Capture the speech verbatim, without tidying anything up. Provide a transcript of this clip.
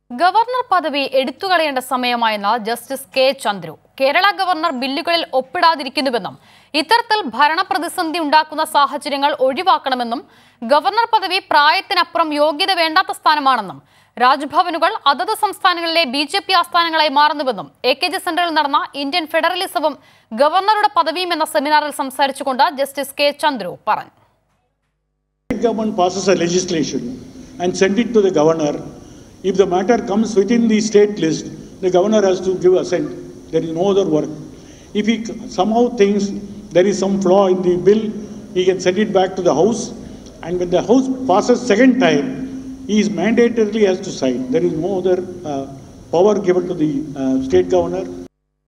Governor Padavi എടുത്തുകളയേണ്ട സമയമായെന്ന justice K Chandru Kerala governor ബില്ലുകളിൽ ഒപ്പിടാതിരിക്കുന്നുവെന്നും ഇത്തരത്തിൽ ഭരണപ്രതിസന്ധി ഉണ്ടാക്കുന്ന സാഹചര്യങ്ങൾ ഒഴിവാക്കണമെന്നും ഗവർണർ പദവി പ്രായത്തിനപ്പുറം യോഗ്യത വേണ്ടാത്ത സ്ഥാനമാണെന്നും രാജ്ഭവനുകൾ അതത് സംസ്ഥാനങ്ങളിലെ ബിജെപി ആസ്ഥാനങ്ങളായി മാറുന്നുവെന്നും എ കെ ജി സെന്ററിൽ നടന്ന ഇന്ത്യൻ ഫെഡറലിസവും ഗവർണറുടെ പദവിയും എന്ന സെമിനാറിൽ സംസാരിച്ചുകൊണ്ട് ജസ്റ്റിസ് കെ ചന്ദ്രു പറഞ്ഞു. Government passes a legislation and send it to the governor. If the matter comes within the state list, the governor has to give assent. There is no other work. If he somehow thinks there is some flaw in the bill, he can send it back to the House. And when the House passes second time, he is mandatorily has to sign. There is no other uh, power given to the uh, state governor.